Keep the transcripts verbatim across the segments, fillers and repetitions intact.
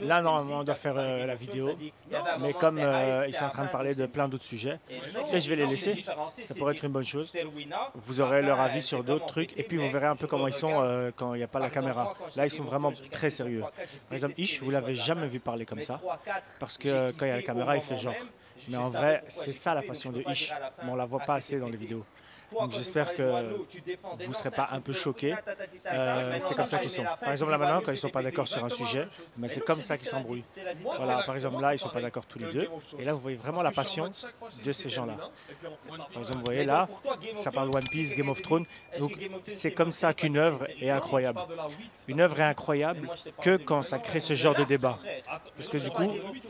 Là, normalement, on doit faire euh, la vidéo, mais comme euh, ils sont en train de parler de plein d'autres sujets, peut-être je vais les laisser, ça pourrait être une bonne chose. Vous aurez leur avis sur d'autres trucs, et puis vous verrez un peu comment ils sont euh, quand il n'y a pas la caméra. Là, ils sont vraiment très sérieux. Par exemple, Ish, vous l'avez jamais vu parler comme ça, parce que quand il y a la caméra, il fait genre. Mais en vrai, c'est ça la passion de Ish, mais on la voit pas assez dans les vidéos. Donc j'espère que vous ne serez pas un peu choqués. Euh, c'est comme ça qu'ils sont. Par exemple, là maintenant, quand ils ne sont pas d'accord sur un sujet, mais c'est comme ça qu'ils s'embrouillent. Voilà, par exemple, là, ils ne sont pas d'accord tous les deux. Et là, vous voyez vraiment la passion de ces gens-là. Par exemple, vous voyez là, ça parle de One Piece, Game of Thrones. Donc c'est comme ça qu'une œuvre est incroyable. Une œuvre est incroyable que quand ça crée ce genre de débat. Parce que du coup,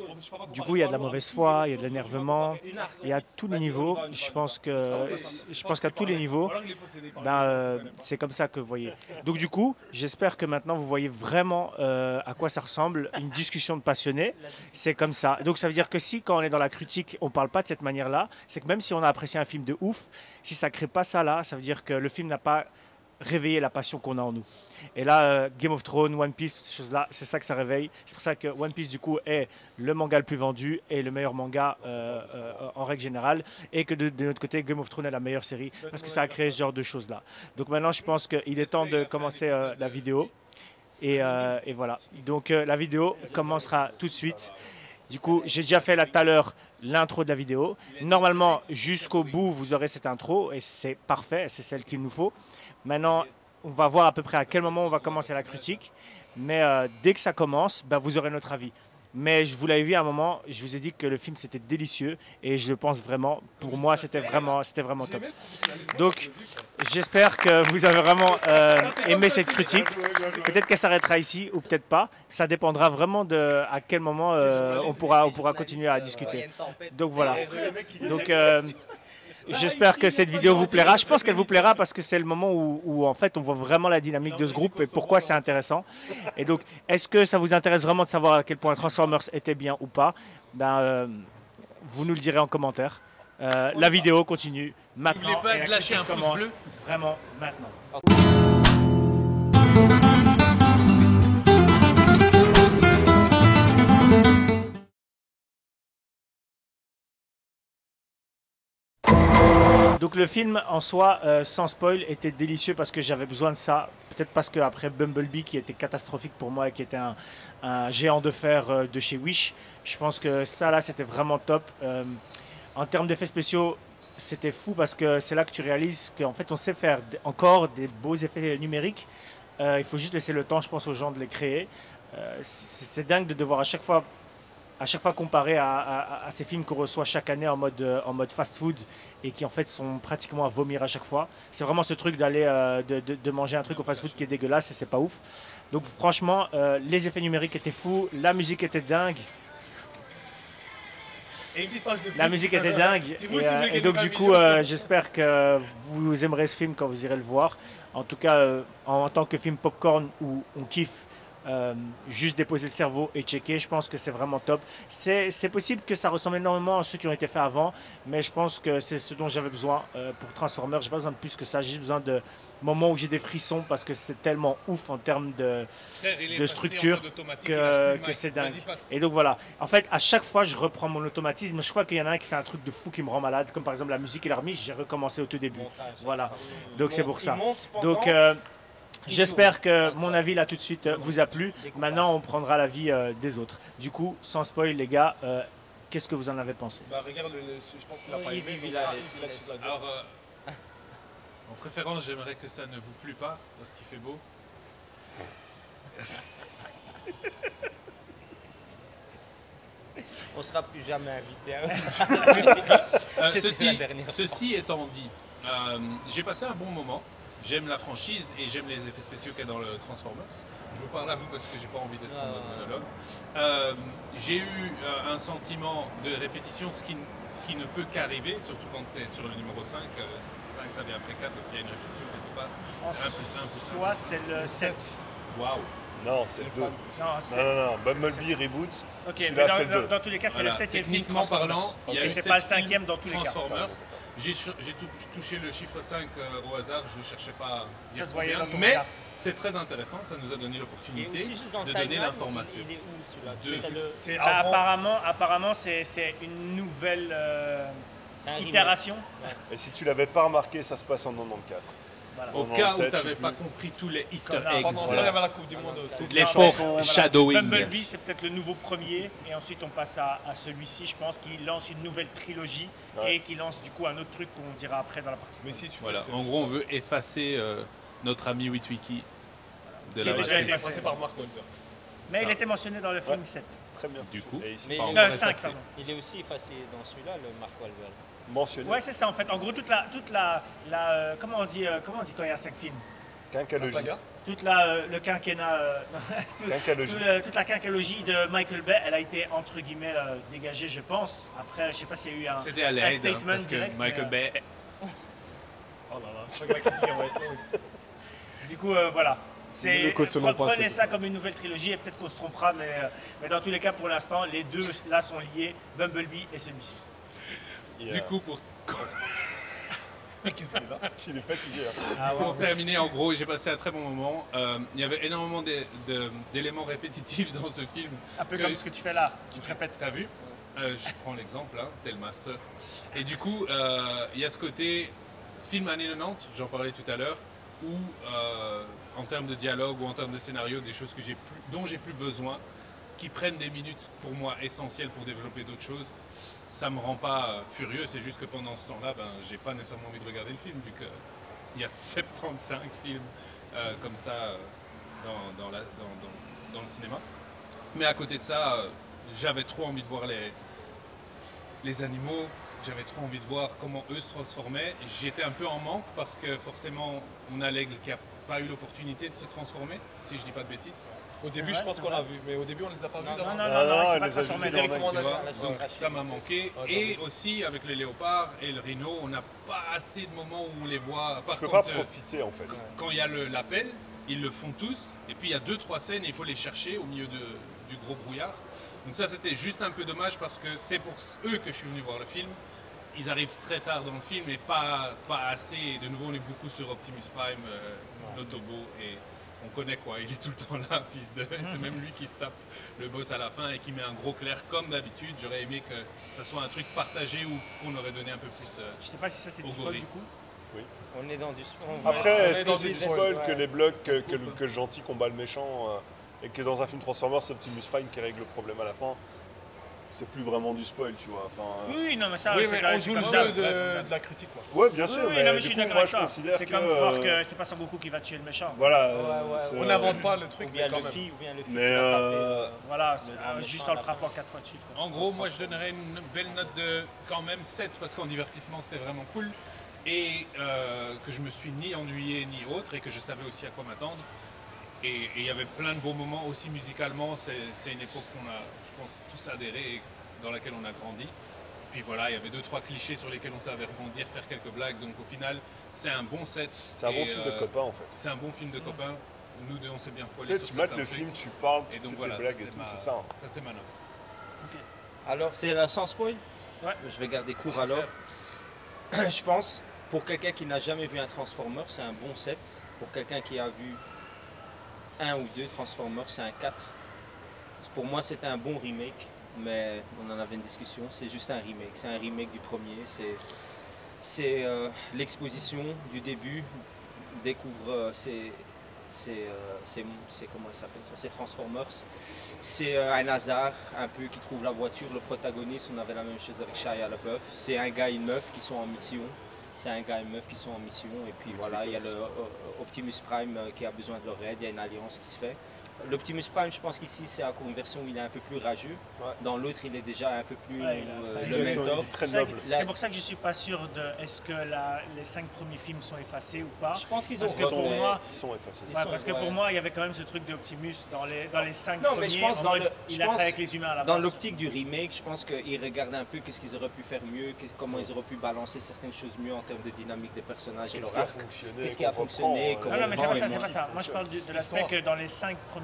du coup, il y a de la mauvaise foi, il y a de l'énervement, il y a tous les niveaux. Je pense que, je pense qu'à tous les niveaux, ben, euh, c'est comme ça que vous voyez. Donc du coup, j'espère que maintenant vous voyez vraiment euh, à quoi ça ressemble une discussion de passionnés. C'est comme ça. Donc ça veut dire que si quand on est dans la critique, on ne parle pas de cette manière-là, c'est que même si on a apprécié un film de ouf, si ça ne crée pas ça là, ça veut dire que le film n'a pas réveillé la passion qu'on a en nous. Et là, euh, Game of Thrones, One Piece, toutes ces choses-là, c'est ça que ça réveille. C'est pour ça que One Piece, du coup, est le manga le plus vendu et le meilleur manga euh, euh, en règle générale. Et que de, de notre côté, Game of Thrones est la meilleure série parce que ça a créé ce genre de choses-là. Donc maintenant, je pense qu'il est temps de commencer euh, la vidéo. Et, euh, et voilà. Donc euh, la vidéo commencera tout de suite. Du coup, j'ai déjà fait là tout à l'heure l'intro de la vidéo. Normalement, jusqu'au bout, vous aurez cette intro et c'est parfait, c'est celle qu'il nous faut. Maintenant, on va voir à peu près à quel moment on va commencer la critique. Mais euh, dès que ça commence, bah, vous aurez notre avis. Mais je vous l'avais vu à un moment, je vous ai dit que le film c'était délicieux et je le pense vraiment. Pour moi, c'était vraiment, c'était vraiment top. Donc, j'espère que vous avez vraiment euh, aimé cette critique. Peut-être qu'elle s'arrêtera ici ou peut-être pas. Ça dépendra vraiment de à quel moment euh, on pourra, on pourra continuer à discuter. Donc voilà. Donc euh, j'espère que cette vidéo vous plaira. Je pense qu'elle vous plaira parce que c'est le moment où, où en fait on voit vraiment la dynamique de ce groupe et pourquoi c'est intéressant. Et donc, est-ce que ça vous intéresse vraiment de savoir à quel point Transformers était bien ou pas? Ben, euh, vous nous le direz en commentaire. Euh, la vidéo continue maintenant. N'oubliez pas de lâcher un pouce bleu. Vraiment maintenant. Donc le film en soi, euh, sans spoil, était délicieux parce que j'avais besoin de ça. Peut-être parce qu'après Bumblebee, qui était catastrophique pour moi et qui était un, un géant de fer euh, de chez Wish, je pense que ça là, c'était vraiment top. Euh, en termes d'effets spéciaux, c'était fou parce que c'est là que tu réalises qu'en fait, on sait faire encore des beaux effets numériques. Euh, il faut juste laisser le temps, je pense, aux gens de les créer. Euh, c'est dingue de devoir à chaque fois... à chaque fois comparé à, à, à ces films qu'on reçoit chaque année en mode, euh, en mode fast-food et qui en fait sont pratiquement à vomir à chaque fois. C'est vraiment ce truc d'aller euh, de, de, de manger un truc au fast-food qui est dégueulasse et c'est pas ouf. Donc franchement, euh, les effets numériques étaient fous, la musique était dingue. La musique était dingue et, euh, et donc du coup euh, j'espère que vous aimerez ce film quand vous irez le voir. En tout cas euh, en, en tant que film popcorn où on kiffe. Euh, juste déposer le cerveau et checker, je pense que c'est vraiment top. C'est possible que ça ressemble énormément à ceux qui ont été faits avant, mais je pense que c'est ce dont j'avais besoin euh, pour Transformers. J'ai pas besoin de plus que ça, j'ai juste besoin de moments où j'ai des frissons parce que c'est tellement ouf en termes de, de structure que, que c'est dingue. Et donc voilà, en fait à chaque fois je reprends mon automatisme. Je crois qu'il y en a un qui fait un truc de fou qui me rend malade, comme par exemple la musique et la remise, j'ai recommencé au tout début. Voilà, donc c'est pour ça. Donc euh, j'espère que mon avis là tout de suite vous a plu. Maintenant on prendra l'avis euh, des autres. Du coup, sans spoil les gars, euh, qu'est-ce que vous en avez pensé? Bah regarde, le, le, je pense qu'il a pas aimé. Alors, euh, en préférence, j'aimerais que ça ne vous plût pas, parce qu'il fait beau. On sera plus jamais invité. Hein. euh, ceci, ceci étant dit, euh, j'ai passé un bon moment. J'aime la franchise et j'aime les effets spéciaux qu'il y a dans le Transformers. Je vous parle à vous parce que j'ai pas envie d'être en mode monologue. Euh, j'ai eu euh, un sentiment de répétition, ce qui, ce qui ne peut qu'arriver, surtout quand tu es sur le numéro cinq. Euh, cinq ça vient après quatre, donc il y a une répétition quelque part. C'est un plus un plus un. Soit c'est le sept. Waouh! Non, c'est le deux. Non, non, non, non. Bumblebee Reboot. Ok, mais dans, dans, dans tous les cas, c'est voilà. le septième film Transformers. Parlant, il y a et c'est pas le cinquième dans tous les cas. J'ai touché le chiffre cinq euh, au hasard, je ne cherchais pas à dire combien, mais c'est très très intéressant, ça nous a donné l'opportunité de donner l'information. Il est où celui-là? Bah, apparemment, apparemment c'est une nouvelle euh, itération. Ouais. Et si tu l'avais pas remarqué, ça se passe en quatre-vingt-quatorze. Voilà. Au cas où tu n'avais pas compris tous les easter eggs. Pendant ça, il y avait la Coupe du Monde aussi. Les foreshadowing. Bumblebee, c'est peut-être le nouveau premier. Et ensuite, on passe à, à celui-ci, je pense, qui lance une nouvelle trilogie. Ouais. Et qui lance du coup un autre truc qu'on dira après dans la partie. Mais si tu voilà. En gros, on veut effacer euh, notre ami Witwicky de qui la déjà été effacé par Mark Wahlberg. Mais ça. Il était mentionné dans le film ouais. sept. Très bien. Du coup, mais il, est cinq, il est aussi effacé dans celui-là, le Mark Wahlberg. Mentionné. Ouais, c'est ça en fait. En gros, toute la, toute la, la euh, comment on dit, euh, comment on dit quand il y a cinq films. Quinqualogie. Toute la, euh, le quinquennat, euh, tout, tout le, toute la quinqualogie de Michael Bay, elle a été entre guillemets euh, dégagée, je pense. Après, je sais pas s'il y a eu un, C'était à l'aide, un statement hein, parce direct. Que Michael mais, Bay. Oh là là, c'est vrai que la critique va être longue. Du coup, euh, voilà. Prenez ça comme une nouvelle trilogie et peut-être qu'on se trompera, mais, mais dans tous les cas, pour l'instant, les deux là sont liés, Bumblebee et celui-ci. Yeah. Du coup, pour. Qu'est-ce qu'il a Il est fatigué. Hein. Ah, ouais, pour ouais. terminer, en gros, j'ai passé un très bon moment. Euh, il y avait énormément d'éléments répétitifs dans ce film. Un peu que... comme ce que tu fais là, tu te répètes. T'as vu euh, Je prends l'exemple, hein, tel master. Et du coup, euh, il y a ce côté film années quatre-vingt-dix, j'en parlais tout à l'heure, où euh, en termes de dialogue ou en termes de scénario, des choses que plus, dont j'ai plus besoin, qui prennent des minutes pour moi essentielles pour développer d'autres choses. Ça me rend pas euh, furieux, c'est juste que pendant ce temps-là, ben, j'ai pas nécessairement envie de regarder le film, vu qu'il y a soixante-quinze films euh, comme ça euh, dans, dans, la, dans, dans, dans le cinéma. Mais à côté de ça, euh, j'avais trop envie de voir les, les animaux, j'avais trop envie de voir comment eux se transformaient. J'étais un peu en manque parce que forcément, on a l'aigle qui n'a pas eu l'opportunité de se transformer, si je dis pas de bêtises. Au début, je pense qu'on l'a vu, mais au début, on ne les a pas vus. Non, non, non, non, non, non, c'est pas transformé directement. Donc ça m'a manqué. Ah, et aussi, avec les léopards et le rhino, on n'a pas assez de moments où on les voit. Par je peux contre, pas profiter, en fait. Quand il y a l'appel, ils le font tous. Et puis, il y a deux, trois scènes et il faut les chercher au milieu de, du gros brouillard. Donc ça, c'était juste un peu dommage parce que c'est pour eux que je suis venu voir le film. Ils arrivent très tard dans le film et pas, pas assez. Et de nouveau, on est beaucoup sur Optimus Prime, euh, l'Autobo. Et on connaît quoi, il est tout le temps là, fils de. C'est même lui qui se tape le boss à la fin et qui met un gros clair comme d'habitude. J'aurais aimé que ça soit un truc partagé ou qu'on aurait donné un peu plus. Euh, Je sais pas si ça c'est du spoil du coup. Oui. On est dans du spoil. Après, est-ce que c'est du spoil que les blocs, que, que, que le gentil combat le méchant euh, et que dans un film Transformers, c'est Optimus Prime qui règle le problème à la fin? C'est plus vraiment du spoil, tu vois. Enfin, oui, oui, non, mais ça, oui, c'est on joue le jeu de, de la critique, quoi. Ouais, bien sûr, oui, mais, non, mais du je coup, suis moi, je considère c'est que... C'est comme voir que c'est pas Son Goku qui va tuer le méchant. Voilà. Ouais, ouais, ouais. On n'invente pas le truc, ou bien mais quand le même. fille, ou bien le fille. Mais euh... voilà, euh, juste en le frappant quatre fois de suite. Quoi. En gros, moi, je donnerais une belle note de quand même sept, parce qu'en divertissement, c'était vraiment cool. Et euh, que je me suis ni ennuyé, ni autre, et que je savais aussi à quoi m'attendre. Et il y avait plein de beaux moments, aussi musicalement. C'est une époque qu'on a, je pense, tous adhéré et dans laquelle on a grandi. Puis voilà, il y avait deux, trois clichés sur lesquels on savait rebondir, faire quelques blagues. Donc au final, c'est un bon set. C'est un bon film euh, de copains en fait. C'est un bon film de copains. Nous deux, on s'est bien poilés sur tu mates le trucs. film, tu parles, tu et donc fais voilà, tes blagues et tout, c'est ça. Hein. Ça, c'est ma note. Okay. Alors, c'est la sans spoil? Ouais. Je vais garder court alors. Je pense, pour quelqu'un qui n'a jamais vu un Transformer, c'est un bon set. Pour quelqu'un qui a vu un ou deux Transformers, c'est un quatre. Pour moi, c'est un bon remake. Mais on en avait une discussion, c'est juste un remake, c'est un remake du premier, c'est euh, l'exposition du début, découvre euh, c'est euh, comment ça s'appelle ça, c'est Transformers, c'est euh, un hasard un peu qui trouve la voiture, le protagoniste, on avait la même chose avec Shia LaBeouf, c'est un gars et une meuf qui sont en mission, c'est un gars et une meuf qui sont en mission et puis voilà, il y a le euh, Optimus Prime euh, qui a besoin de leur aide, il y a une alliance qui se fait. L'Optimus Prime, je pense qu'ici c'est encore une version où il est un peu plus rageux. Ouais. Dans l'autre, il est déjà un peu plus ouais, euh, le mentor. C'est pour ça que je ne suis pas sûr de est-ce que la, les cinq premiers films sont effacés ou pas. Je pense qu'ils ont parce que pour moi, ils sont effacés. Ouais, parce que ouais. pour moi, il y avait quand même ce truc d'Optimus dans les, dans les cinq non, premiers. Mais je pense dans le, il je a pense travaillé avec les humains à la Dans base. l'optique du remake, je pense qu'ils regardent un peu qu'est-ce qu'ils auraient pu faire mieux, comment ils auraient pu balancer certaines choses mieux en termes de dynamique des personnages et leur arc. Qu'est-ce qui a fonctionné? Non, non, mais c'est pas ça, c'est pas ça. Moi, je parle de l'aspect que dans les cinq premiers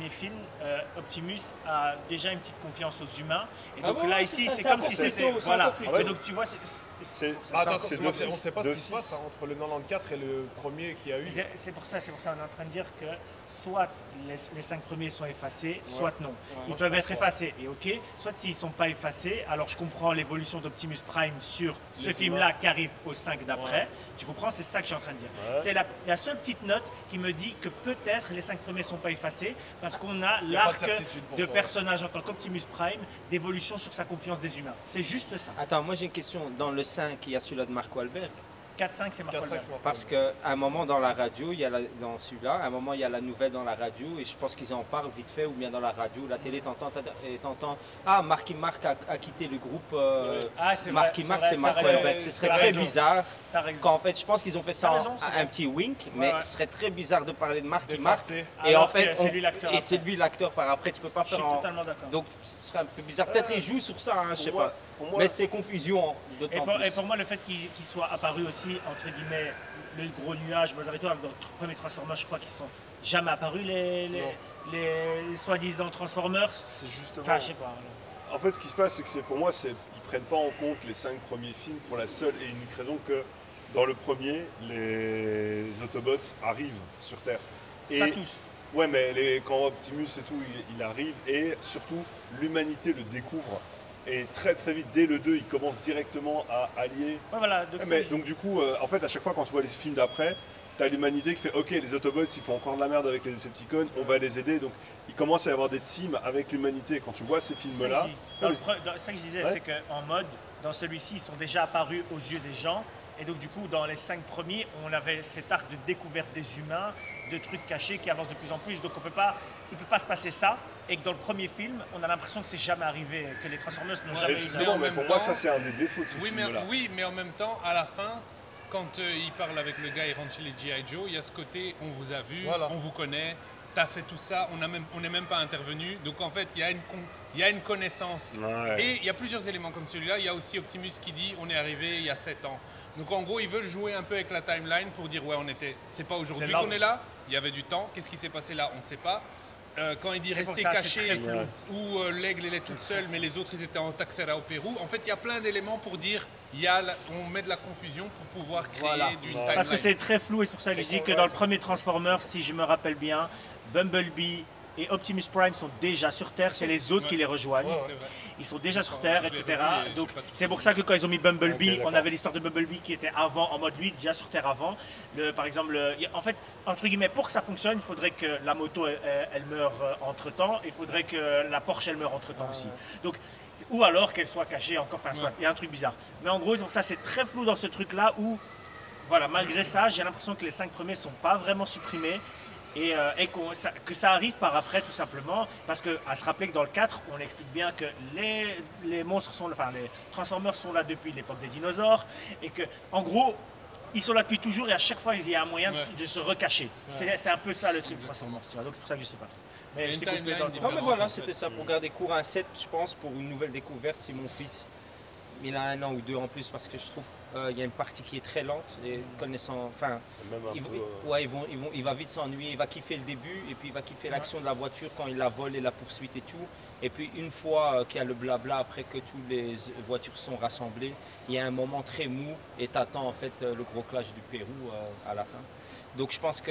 premiers films, euh, Optimus a déjà une petite confiance aux humains. Et donc Ah bon, là, c'est ici, ça, c'est c'est comme encore si plus c'était. tôt, c'est Voilà. encore plus Et tôt. donc tu vois, c'est. C'est Ah, attends, c'est on ne d'office. sait pas ce qui se d'office. passe hein, entre le quatre-vingt-quatorze et le premier qu'il y a eu. C'est c'est pour ça, c'est pour ça on est en train de dire que soit les, les cinq premiers sont effacés, soit non. Ils Moi, peuvent je être pense, effacés et ok, soit s'ils ne sont pas effacés, alors je comprends l'évolution d'Optimus Prime sur ce Les film-là qui arrive au cinq d'après. Ouais. Tu comprends, c'est ça que je suis en train de dire. Ouais. C'est la, la seule petite note qui me dit que peut-être les cinq premiers ne sont pas effacés parce qu'on a Y a pas de l'arc certitude pour de toi. personnage en tant qu'Optimus Prime d'évolution sur sa confiance des humains. C'est juste ça. Attends, moi j'ai une question. Dans le cinq, il y a celui-là de Mark Wahlberg. quatre cinq, c'est Mark quatre-cinq, Wahlberg. c'est Mark Parce qu'à un moment dans la radio, il y a la- dans celui-là, à un moment il y a la nouvelle dans la radio et je pense qu'ils en parlent vite fait ou bien dans la radio, la télé t'entends, et t'entends ah Marky Mark a, a quitté le groupe. Euh, Ah, c'est vrai, Marky c'est Mark, vrai, c'est t'as Mark raison. Wahlberg. Ce serait T'as très raison. bizarre. T'as raison. Qu'en fait, je pense qu'ils ont fait ça T'as en- raison, c'est un vrai. petit wink, mais ouais. ce serait très bizarre de parler de Marky Mark. D'effacer. Et Alors en fait, que c'est on- lui l'acteur et après. c'est lui l'acteur par après. Tu peux pas Je suis faire en... totalement d'accord. Donc ce serait un peu bizarre. Peut-être ils jouent sur ça, hein, je sais Pour moi- pas. pour moi- Mais c'est confusion Et d'autant pour, plus. et pour moi, le fait qu'il qu'il soit apparu aussi, entre guillemets, le gros nuage, Bazarito, dans le premier Transformers, je crois qu'ils sont jamais apparus, les, les, Non. les, les soi-disant Transformers. C'est justement. Enfin, je sais pas. En fait, ce qui se passe, c'est que c'est pour moi, c'est ils prennent pas en compte les cinq premiers films pour la seule et unique raison que dans le premier, les Autobots arrivent sur Terre. Et Pas tous. ouais, mais les, quand Optimus et tout, il, il arrive et surtout l'humanité le découvre. Et très très vite, dès le deux, il commence directement à allier. Ouais, voilà. Donc, Ouais, c'est- mais, donc du coup, euh, en fait, à chaque fois quand tu vois les films d'après, t'as l'humanité qui fait ok, les Autobots ils font encore de la merde avec les Decepticons, on va les aider. Donc il commence à y avoir des teams avec l'humanité. Quand tu vois ces c'est ça que films-là, je dis. Dans non, le pre- dans- c'est ça que je disais, Ouais. c'est qu'en mode, dans celui-ci, ils sont déjà apparus aux yeux des gens. Et donc, du coup, dans les cinq premiers, on avait cet arc de découverte des humains, de trucs cachés qui avancent de plus en plus. Donc, on peut pas, il ne peut pas se passer ça. Et que dans le premier film, on a l'impression que c'est jamais arrivé, que les Transformers n'ont Ouais, jamais et eu justement, en mais même pour moi, temps- ça c'est un des défauts de ce Oui mais, film-là. oui, mais en même temps, à la fin, quand euh, il parle avec le gars, il rentre chez les G I. Joe, il y a ce côté, on vous a vu, Voilà. on vous connaît, t'as fait tout ça, on a même, on n'est même pas intervenu. Donc en fait, il y a une, con- il y a une connaissance. Ouais. Et il y a plusieurs éléments comme celui-là. Il y a aussi Optimus qui dit, on est arrivé il y a sept ans. Donc en gros, ils veulent jouer un peu avec la timeline pour dire, ouais, on était, c'est pas aujourd'hui C'est qu'on large. est là, il y avait du temps, qu'est-ce qui s'est passé là, on ne sait pas. Euh, quand il dit C'est pour rester ça, c'est caché, très flou. où euh, l'aigle elle est toute seule, mais les autres ils étaient en Taxera au Pérou. En fait, il y a plein d'éléments pour dire, il y a la- on met de la confusion pour pouvoir créer Voilà. d'une Ouais. timeline. Parce que c'est très flou et c'est pour ça que je dis que dans le premier Transformers, si je me rappelle bien, Bumblebee et Optimus Prime sont déjà sur Terre, c'est les autres qui les rejoignent. Ouais, ouais. C'est vrai. Ils sont déjà sur Je Terre, l'ai et revu cetera. et je Donc sais pas tout. c'est pour ça que quand ils ont mis Bumblebee, Ok, d'accord. on avait l'histoire de Bumblebee qui était avant, en mode lui, déjà sur Terre avant. Le, par exemple, le- il y a- en fait, entre guillemets, pour que ça fonctionne, il faudrait que la moto, elle, elle- elle meure euh, entre-temps, et il faudrait que la Porsche, elle meure entre-temps aussi. Donc, c'est- ou alors qu'elle soit cachée encore, enfin, soit- il y a un truc bizarre. Mais en gros, c'est pour ça, c'est très flou dans ce truc-là où, voilà, malgré ça, j'ai l'impression que les cinq premiers sont pas vraiment supprimés. Et, euh, et qu'on- ça- que ça arrive par après tout simplement parce que à se rappeler que dans le quatre on explique bien que les, les monstres sont enfin les Transformers sont là depuis l'époque des dinosaures et que en gros ils sont là depuis toujours et à chaque fois il y a un moyen Ouais. de se recacher. C'est c'est un peu ça le truc Transformers, tu vois. Donc c'est pour ça que je sais pas trop. Mais Une je t'ai coupé timeline dans le différente. Non mais voilà, en fait. c'était ça pour garder court un set, je pense, pour une nouvelle découverte. Si mon fils, il a un an ou deux en plus, parce que je trouve qu'il y a une partie qui est très lente et connaissant, enfin, Même un il, peu, il- euh, ouais, ils vont, ils vont, il va vite s'ennuyer, il va kiffer le début et puis il va kiffer l'action de la voiture quand il la vole et la poursuite et tout. Et puis une fois euh, qu'il y a le blabla, après que toutes les voitures sont rassemblées, il y a un moment très mou et t'attends en fait euh, le gros clash du Pérou euh, à la fin. Donc je pense que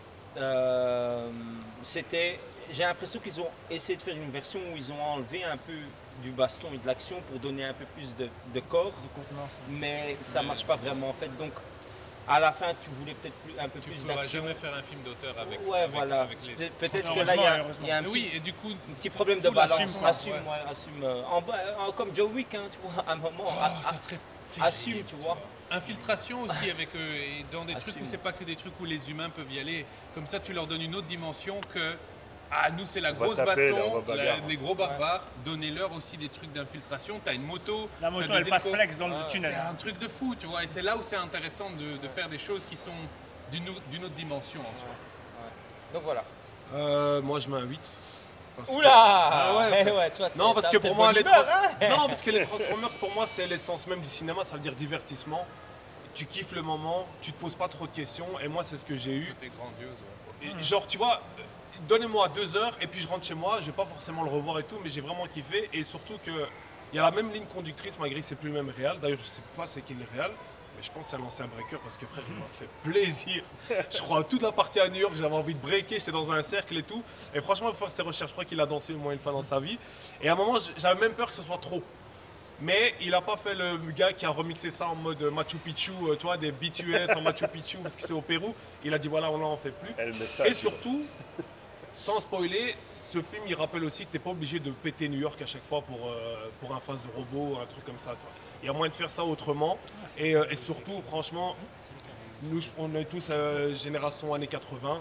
euh, c'était, j'ai l'impression qu'ils ont essayé de faire une version où ils ont enlevé un peu du baston et de l'action pour donner un peu plus de, de corps, mais ça Mais- marche pas vraiment en fait. Donc à la fin, tu voulais peut-être plus- un peu Tu plus pourras d'action. jamais faire un film d'auteur avec. Ouais, avec- voilà. avec les- Pe- Peut-être que là, il y a, il y a un Mais petit, oui, et du coup, un petit problème de faut balance. l'assumer, Assume, ouais. ouais, assume. euh, en bas- en- comme Joe Wick, hein, tu vois, à un moment. oh, a- ça serait assume, terrible, tu vois. Infiltration aussi avec eux, et dans des trucs Assume. où c'est pas que des trucs où les humains peuvent y aller. Comme ça, tu leur donnes une autre dimension que. Ah, nous, c'est la On va grosse taper, là, on baston, va la- bagarre. les gros barbares. Donnez-leur aussi des trucs d'infiltration. T'as une moto. La t'as moto des elle passe hélicos. flex dans le Ah, tunnel. C'est un truc de fou, tu vois. Et c'est là où c'est intéressant de, de faire des choses qui sont d'une au- d'une autre dimension en soi. Donc voilà. Euh, moi, je mets un huit. Parce que- Oula Ah ouais, Eh fait- ouais, toi, c'est- Non, parce ça que te pour fait moi, bonne les humeur, trans- hein. non, parce que les Transformers, pour moi, c'est l'essence même du cinéma, ça veut dire divertissement. Tu kiffes le moment, tu te poses pas trop de questions, et moi, c'est ce que j'ai eu. C'était grandiose. ouais. Et genre, tu vois, euh, donnez-moi deux heures et puis je rentre chez moi. Je vais pas forcément le revoir et tout, mais j'ai vraiment kiffé. Et surtout que il y a la même ligne conductrice, malgré que c'est plus le même réal. D'ailleurs, je sais pas c'est qui le réal. Mais je pense que c'est un ancien breaker parce que frère, il m'a fait plaisir. Je crois toute la partie à New York, j'avais envie de breaker, j'étais dans un cercle et tout. Et franchement, il faut faire ses recherches. Je crois qu'il a dansé au moins une fois dans sa vie. Et à un moment, j'avais même peur que ce soit trop. Mais il n'a pas fait le gars qui a remixé ça en mode Machu Picchu, tu vois, des B T U S en Machu Picchu parce que c'est au Pérou. Il a dit voilà, on n'en fait plus. Et surtout, sans spoiler, ce film il rappelle aussi que tu n'es pas obligé de péter New York à chaque fois pour, euh, pour un phase de robot, un truc comme ça. Toi. Il y a moyen de faire ça autrement. Et, euh, et surtout, franchement, nous on est tous euh, génération années quatre-vingts.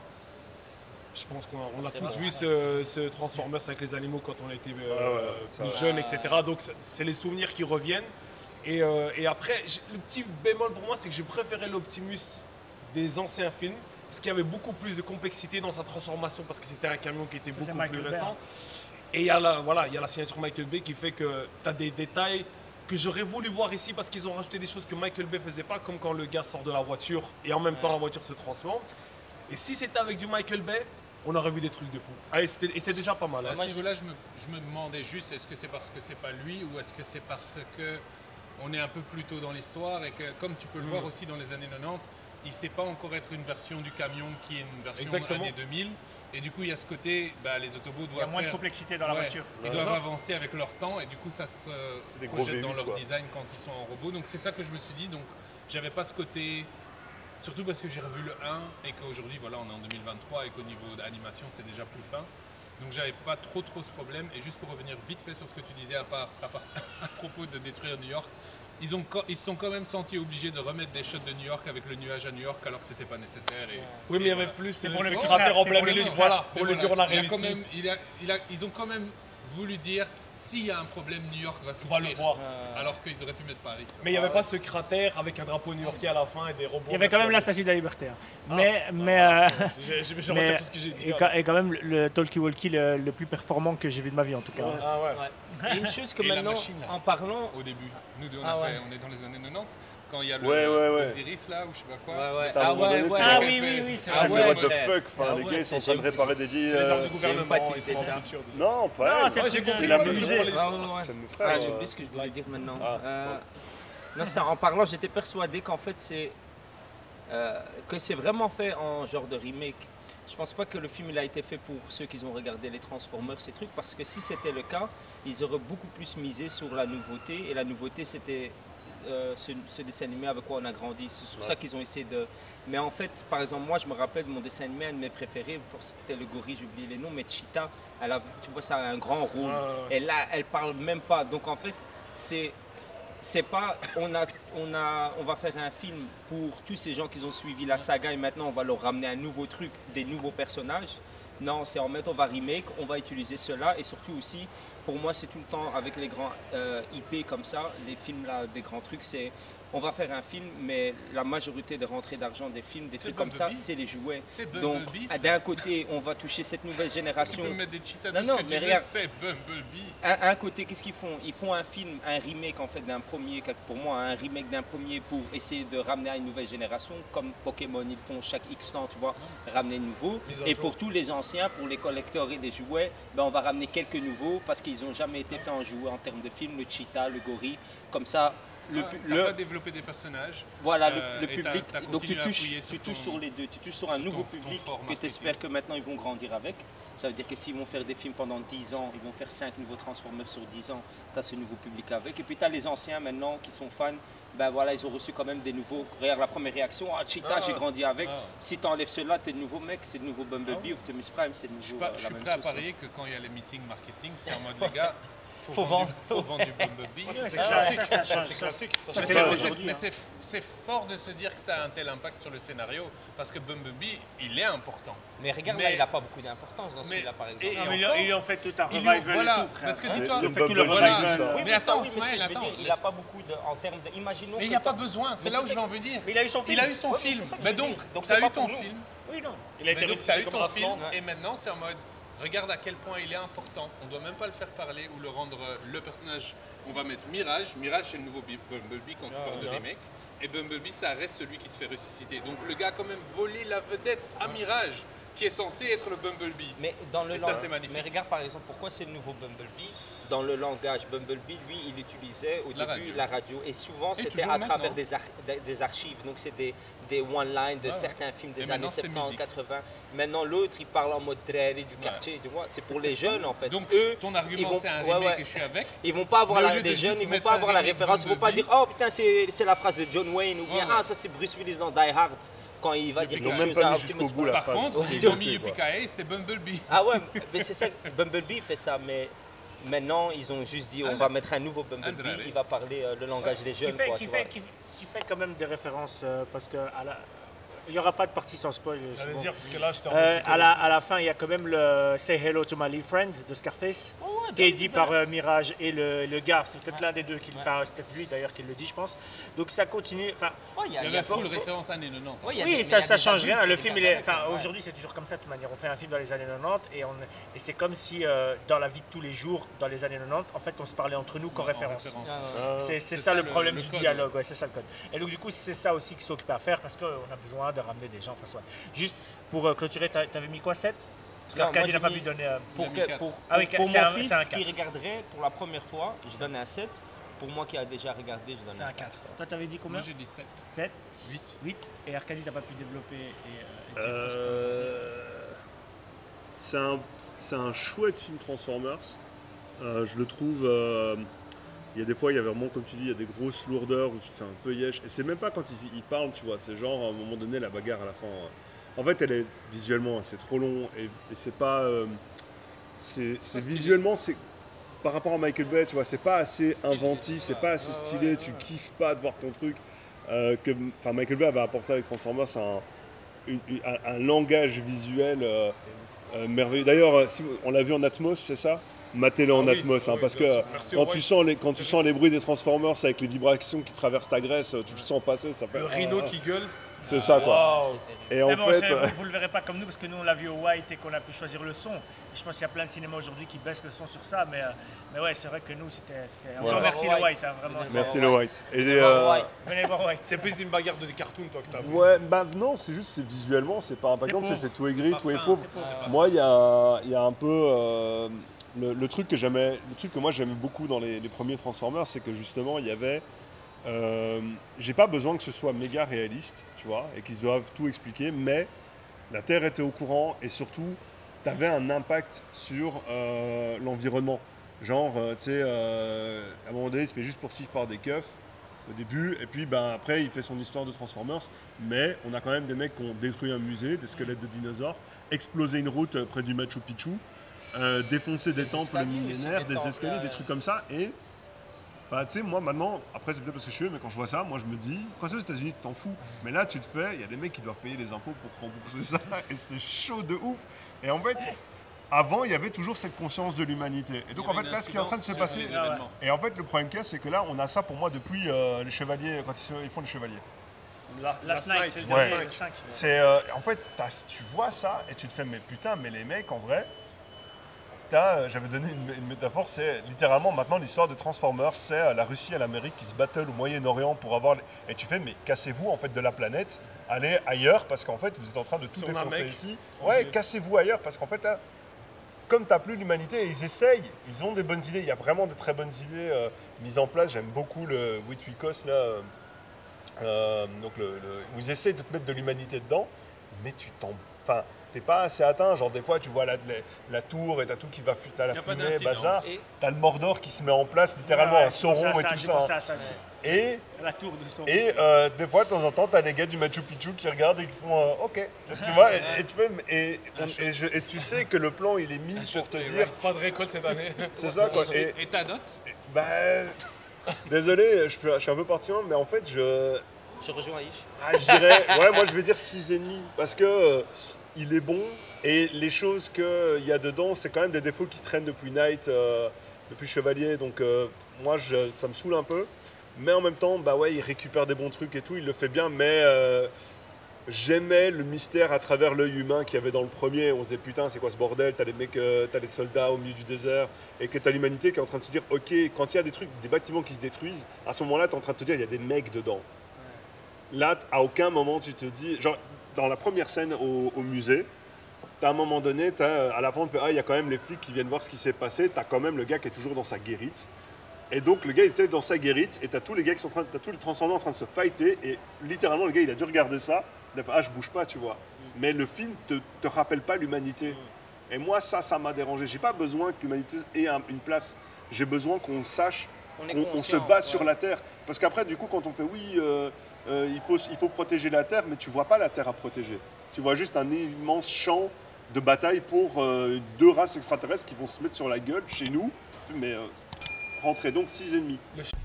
Je pense qu'on a, on a tous vrai. vu ce, ce Transformers avec les animaux quand on était euh, ah ouais, plus jeunes, et cetera. Donc c'est les souvenirs qui reviennent. Et, euh, et après, le petit bémol pour moi, c'est que je préférais l'Optimus des anciens films. Parce qu'il y avait beaucoup plus de complexité dans sa transformation, parce que c'était un camion qui était ça, beaucoup plus récent. Et il y, a la, voilà, il y a la signature Michael Bay qui fait que tu as des détails que j'aurais voulu voir ici parce qu'ils ont rajouté des choses que Michael Bay faisait pas, comme quand le gars sort de la voiture et en même temps la voiture se transforme. Et si c'était avec du Michael Bay, on aurait vu des trucs de fou. Ah, et c'était déjà pas mal. Hein. À ce niveau-là, je me, je me demandais juste, est-ce que c'est parce que c'est pas lui ou est-ce que c'est parce que on est un peu plus tôt dans l'histoire et que, comme tu peux le mmh. voir aussi dans les années quatre-vingt-dix, il ne sait pas encore être une version du camion qui est une version Exactement. années deux mille. Et du coup, il y a ce côté, bah, les autobots doivent Il y a moins faire, de complexité dans la ouais, voiture. Ils ouais. doivent avancer avec leur temps et du coup, ça se projette dans leur quoi. design quand ils sont en robot. Donc c'est ça que je me suis dit. Donc j'avais pas ce côté... Surtout parce que j'ai revu le un et qu'aujourd'hui, voilà, on est en deux mille vingt-trois et qu'au niveau d'animation, c'est déjà plus fin. Donc j'avais pas trop trop ce problème. Et juste pour revenir vite fait sur ce que tu disais à, part, à, part, à propos de détruire New York, ils, ont, ils se sont quand même sentis obligés de remettre des shots de New York avec le nuage à New York alors que c'était pas nécessaire. Et, oui, mais il y avait voilà. plus c'est pour le cratère en plein milieu. Voilà, pour le dire on a réussi. Quand même, il a, il a, ils ont quand même voulu dire s'il y a un problème, New York va souffrir. On va le voir. Alors qu'ils auraient pu mettre Paris. Mais il n'y avait pas ce cratère avec un drapeau new-yorkais à la fin et des robots. Il y avait quand même la Statue de la Liberté. Hein. Ah, mais, ah, mais, euh, je, je, je mais tout ce que j'ai dit. Et, quand, et quand même le talkie-walkie le, le plus performant que j'ai vu de ma vie en tout cas. Ah ouais. ouais. Et une chose que et maintenant, machine, là, en parlant... Au début, nous deux on, ah a ouais. fait, on est dans les années quatre-vingt-dix. Quand il y a le ouais, ouais, ouais. Osiris là ou je sais pas quoi. Ouais, ouais. Ah, ouais, ouais. ah oui, oui, oui, c'est ah, vrai. What the fuck, enfin, ah, les gars ils sont en train de réparer des vieilles. C'est les hommes du gouvernement, ils font ça. Non, pas elle. C'est la musée. J'ai oublié ce que je voulais dire maintenant. Non, ça, en parlant, j'étais persuadé qu'en fait c'est que c'est vraiment fait en genre de remake. Je pense pas que le film il a été fait pour ceux qui ont regardé les Transformers, ces trucs, parce que si c'était le cas, ils auraient beaucoup plus misé sur la nouveauté, et la nouveauté c'était euh, ce, ce dessin animé avec quoi on a grandi. C'est sur ouais. ça qu'ils ont essayé de... Mais en fait, par exemple, moi je me rappelle de mon dessin animé, un de mes préférés, c'était le gorille, j'oublie les noms, mais Cheetah, elle a, tu vois, ça a un grand rôle, ouais, ouais. et là elle parle même pas, donc en fait c'est... C'est pas, on, a, on, a, on va faire un film pour tous ces gens qui ont suivi la saga et maintenant on va leur ramener un nouveau truc, des nouveaux personnages. Non, c'est en fait on va remake, on va utiliser cela et surtout aussi, pour moi c'est tout le temps avec les grands euh, I P comme ça, les films là, des grands trucs, c'est on va faire un film, mais la majorité des rentrées d'argent des films, des trucs comme ça, c'est les jouets. Donc d'un côté, on va toucher cette nouvelle génération. Tu peux mettre des cheetahs, non, non, mais regarde, c'est Bumblebee. Un, un côté, qu'est-ce qu'ils font? Ils font un film, un remake en fait d'un premier, pour moi, un remake d'un premier pour essayer de ramener à une nouvelle génération, comme Pokémon, ils font chaque X temps, tu vois, ramener de nouveau. Et pour tous les anciens, pour les collecteurs et des jouets, ben on va ramener quelques nouveaux parce qu'ils n'ont jamais été faits en jouets en termes de films, le cheetah, le gorille, comme ça. Le, ah, le pas développer des personnages. Voilà, euh, le, le public. T'as, t'as donc tu touches, tu sur, touches ton, sur les deux. Tu touches sur un sur nouveau ton, public ton que tu espères que maintenant ils vont grandir avec. Ça veut dire que s'ils vont faire des films pendant dix ans, ils vont faire cinq nouveaux Transformers sur dix ans, tu as ce nouveau public avec. Et puis tu as les anciens maintenant qui sont fans. Ben voilà, ils ont reçu quand même des nouveaux. Regarde la première réaction, ah Cheetah, ah, j'ai grandi avec. Ah. Si tu enlèves cela, t'es le nouveau mec, c'est le nouveau Bumblebee, ah. Optimus Prime, c'est le nouveau. Je suis, pas, euh, je suis prêt à parier que quand il y a les meetings marketing, c'est en mode les gars. Faut, faut vendre, faut vendre du Bumblebee. Ouais, c'est classique, ça, ça, c'est classique. Ça, c'est aujourd'hui. Mais c'est, c'est fort de se dire que ça a un tel impact sur le scénario parce que Bumblebee, il est important. Mais regarde, mais, là, il n'a pas beaucoup d'importance dans celui-là, par exemple. Et, et non, mais encore, ils ont fait tout un revival voilà, et tout, frère. Parce que dis-toi, ils ont fait tout le revival. Oui, mais, mais attends, oui, mais ce que je veux dire, il n'a pas beaucoup de, en termes de, imaginons. Mais il n'y a pas besoin. C'est là où je veux en venir. Il a eu son film. Il a eu son film. Mais donc, tu as eu ton film. Oui, non. Il a été réussi comme ton film. Et maintenant, c'est en mode. Regarde à quel point il est important. On ne doit même pas le faire parler ou le rendre le personnage. On va mettre Mirage. Mirage, c'est le nouveau Bumblebee quand tu ah, parles de remake. Et Bumblebee, ça reste celui qui se fait ressusciter. Donc le gars a quand même volé la vedette à Mirage. qui est censé être le Bumblebee. Mais dans le Et ça, c'est magnifique. Mais regarde par exemple, pourquoi c'est le nouveau Bumblebee? Dans le langage Bumblebee, lui, il utilisait au La début radio. la radio. Et souvent, Et c'était toujours à travers maintenant. des, ar- des- des archives. Donc, c'est des, des one-lines de Ouais, ouais. certains films des Et années maintenant, c'est soixante-dix, musique. quatre-vingts. Maintenant, l'autre, il parle en mode drari du quartier. Du moins, c'est pour les jeunes, en fait. Donc, Eux, ton ils argument, vont- c'est un ouais, remake ouais. et je suis avec. Ils vont pas avoir Mais au la, lieu de les juste jeunes, ils vont mettre pas un avoir la remake référence. Ils vont pas Bumblebee. dire, oh putain, c'est c'est la phrase de John Wayne ou bien, Ouais, ouais. ah, ça c'est Bruce Willis dans Die Hard. Quand il va dire Ils Ils quelque n'ont même chose pas à mis Optimus jusqu'au bout Prime. la Par phrase. contre, Ouais, ils ont mis ouais. Yippee-Ki-Yay, c'était Bumblebee. Ah ouais, mais c'est ça, Bumblebee fait ça, mais maintenant ils ont juste dit on Un- va mettre un nouveau Bumblebee, un il va parler euh, le langage des Qui jeunes. fait, quoi, qui, tu fait, vois. qui, qui fait quand même des références euh, parce que à la- il n'y aura pas de partie sans spoil. c'est J'allais bon. dire, parce que là, j'étais en Euh, mode à, la, à la fin, il y a quand même le Say Hello to My Little Friend de Scarface, qui est dit par euh, Mirage et le, le gars. C'est peut-être l'un des deux, qui, enfin, c'est peut-être lui d'ailleurs qui le dit, je pense. Donc ça continue. Enfin, Ouais, il y a- Il y il y a avait full pas- référence années quatre-vingt-dix. Ouais, il y a oui, des- mais ça, il y a ça des change rien. adultes Le qui film, il regardent est, enfin, avec, ouais. aujourd'hui, c'est toujours comme ça de toute manière. On fait un film dans les années quatre-vingt-dix et, on, et c'est comme si euh, dans la vie de tous les jours, dans les années quatre-vingt-dix, en fait, on se parlait entre nous qu'en En référence. référence. Ah, Ah, C'est c'est C'est ça ça le le- problème le du code, dialogue, ouais, c'est ça le code. Et donc du coup, c'est ça aussi qu'ils sont occupés à faire parce qu'on a besoin de ramener des gens. Enfin, soit. Juste pour euh, clôturer, t'a- t'avais mis quoi, sept? Parce Non, moi, qu'Arcadie j'ai n'a pas mis- pu donner... euh, Pour, deux que- mille quatre. pour, Ah oui, pour c'est mon un- fils c'est un qui quatre. regarderait pour la première fois, je donne un sept. Pour moi qui a déjà regardé, je donne C'est un un quatre. Toi, t'avais dit combien? Moi, j'ai dit sept. sept, huit. huit. Et Arcadie, t'as pas pu développer et... euh, et dire Euh, c'est un, c'est un chouette film Transformers. Euh, je le trouve. euh, Il y a des fois, il y a vraiment, comme tu dis, il y a des grosses lourdeurs où tu te fais un peu yesh. Et c'est même pas quand ils, ils parlent, tu vois. C'est genre, à un moment donné, la bagarre à la fin. euh, En fait, elle est visuellement, c'est trop long. Et, et c'est pas. euh, c'est c'est visuellement, c'est. Par rapport à Michael Bay, tu vois, c'est pas assez Stylé. inventif, c'est Ouais. pas assez Ouais, ouais, stylé, ouais, tu ouais. kiffes pas de voir ton truc. Euh, que, enfin, Michael Bay avait apporté avec Transformers un, une- une- un, un langage visuel euh, euh, merveilleux. D'ailleurs, euh, si vous- on l'a vu en Atmos, c'est ça? Matez-le en Ah oui, Atmos, hein, oui, parce bien que sûr. Merci quand au tu, White. sens les, quand tu sens les bruits des Transformers avec les vibrations qui traversent ta graisse, tu le sens passer, ça fait. Le rhino ah, qui gueule. C'est ça, quoi. Waouh. Et Mais en bon, fait. c'est- euh, vous ne le verrez pas comme nous parce que nous on l'a vu au White et qu'on a pu choisir le son. Et je pense qu'il y a plein de cinémas aujourd'hui qui baissent le son sur ça, mais, euh, mais ouais, c'est vrai que nous c'était. c'était- Encore Voilà. merci White. le White, hein, vraiment. c'est- Merci le White. Et, Voir euh, White. Venez voir White. C'est plus une bagarre de des cartoons, toi, que t'as vu. Ouais, bah non, c'est juste, c'est visuellement, c'est pas impactant, C'est tu sais, pauvre. c'est tout aigri, Pas tout est fin, pauvre. c'est pauvre. Moi, il y a, il y a un peu. euh, le, le truc que j'aimais, le truc que moi j'aimais beaucoup dans les, les premiers Transformers, c'est que justement, il y avait. euh, J'ai pas besoin que ce soit méga réaliste, tu vois, et qu'ils doivent tout expliquer, mais la Terre était au courant et surtout, tu avais un impact sur euh, l'environnement. Genre, euh, tu sais, euh, à un moment donné, il se fait juste poursuivre par des keufs au début, et puis ben, après, il fait son histoire de Transformers, mais on a quand même des mecs qui ont détruit un musée, des squelettes de dinosaures, explosé une route euh, près du Machu Picchu, euh, défoncé des, Des temples escaliers aussi, millénaires, des des, temples, escaliers, ouais. des trucs comme ça, et enfin, tu sais, moi maintenant, après c'est peut-être parce que je suis vieux, mais quand je vois ça, moi je me dis, quand c'est aux États-Unis, tu t'en fous. Mais là, tu te fais, il y a des mecs qui doivent payer les impôts pour rembourser ça, et c'est chaud de ouf. Et en fait, avant, il y avait toujours cette conscience de l'humanité. Et donc, en fait, là, ce qui est en train de se passer. Et en fait, le problème qu'il y a, c'est que là, on a ça pour moi depuis euh, les chevaliers, quand ils, se- ils font les chevaliers. La, Last Night, c'est le Ouais. dernier, le cinq. C'est, euh, en fait, t'as- tu vois ça et tu te fais, mais putain, mais les mecs, en vrai, t'as, euh, j'avais donné une, une métaphore, c'est littéralement maintenant l'histoire de Transformers, c'est euh, la Russie et l'Amérique qui se battent au Moyen-Orient pour avoir. les- Et tu fais, mais cassez-vous en fait de la planète, allez ailleurs parce qu'en fait, vous êtes en train de tout Sur un défoncer mec, ici. tranquille. Ouais, cassez-vous ailleurs parce qu'en fait, là, comme t'as plus l'humanité, et ils essayent, ils ont des bonnes idées, il y a vraiment de très bonnes idées euh, mises en place. J'aime beaucoup le Witwikos là. euh, euh, donc le, le- où ils essayent de te mettre de l'humanité dedans, mais tu t'en. Enfin, t'es pas assez atteint. Genre, des fois, tu vois la, la, la tour et t'as tout qui va. T'as la Y a pas fumée, d'incidence. bazar. Et- T'as le Mordor qui se met en place, littéralement, Ouais, un Sauron ça, et ça, tout j'ai ça. pensé hein. à ça aussi. Et, La tour de Sauron. et euh, des fois, de temps en temps, t'as les gars du Machu Picchu qui regardent et qui font euh, OK. Tu vois, et, et tu fais, et, on- et je- et tu sais que le plan, il est mis pour te dire. Pas de récolte cette année. C'est ça, quoi. Et, Et ta note? bah. Désolé, je, peux- je suis un peu parti loin, mais en fait, je. Je rejoins Ish. Ah, je dirais, ouais, moi je vais dire six virgule cinq parce que euh, il est bon et les choses qu'il y a dedans, c'est quand même des défauts qui traînent depuis Knight, euh, depuis Chevalier, donc euh, moi je, ça me saoule un peu. Mais en même temps, bah ouais, il récupère des bons trucs et tout, il le fait bien, mais euh, j'aimais le mystère à travers l'œil humain qu'il y avait dans le premier. On se disait putain, c'est quoi ce bordel? T'as des mecs, euh, t'as des soldats au milieu du désert et que t'as l'humanité qui est en train de se dire ok, quand il y a des trucs, des bâtiments qui se détruisent, à ce moment-là, t'es en train de te dire il y a des mecs dedans. Là, à aucun moment tu te dis, genre dans la première scène au, au musée, t'as à un moment donné, t'as, à la fin, on te fait, ah, il y a quand même les flics qui viennent voir ce qui s'est passé. T'as quand même le gars qui est toujours dans sa guérite. Et donc, le gars, il était dans sa guérite. Et t'as tous les gars qui sont en train, t'as tous les Transformers en train de se fighter. Et littéralement, le gars, il a dû regarder ça. Il a fait, ah, je bouge pas, tu vois. Mais le film te, te rappelle pas l'humanité. Et moi, ça, ça m'a dérangé. J'ai pas besoin que l'humanité ait un- une place. J'ai besoin qu'on sache On est qu'on on se conscient, base ouais. sur la Terre. Parce qu'après, du coup, quand on fait oui, euh, euh, il, faut, il faut protéger la Terre, mais tu vois pas la Terre à protéger. Tu vois juste un immense champ de bataille pour euh, deux races extraterrestres qui vont se mettre sur la gueule chez nous. Mais euh, rentrer donc six ennemis. Le